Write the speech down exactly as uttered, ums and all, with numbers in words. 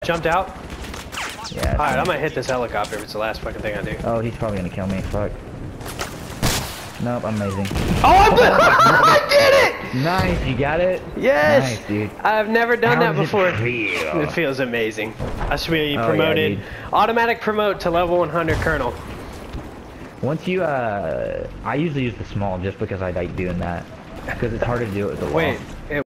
jumped out. Yeah. Alright, I'm gonna hit this helicopter if it's the last fucking thing I do. Oh, he's probably gonna kill me. Fuck. Nope, I'm amazing. Oh, I, I did it! Nice, you got it? Yes! Nice, dude. I've never done How that does before. It, feel? It feels amazing. I should be Oh, promoted. yeah, Automatic promote to level one hundred Colonel. Once you, uh... I usually use the small just because I like doing that. Because it's harder to do it with the Wait. long.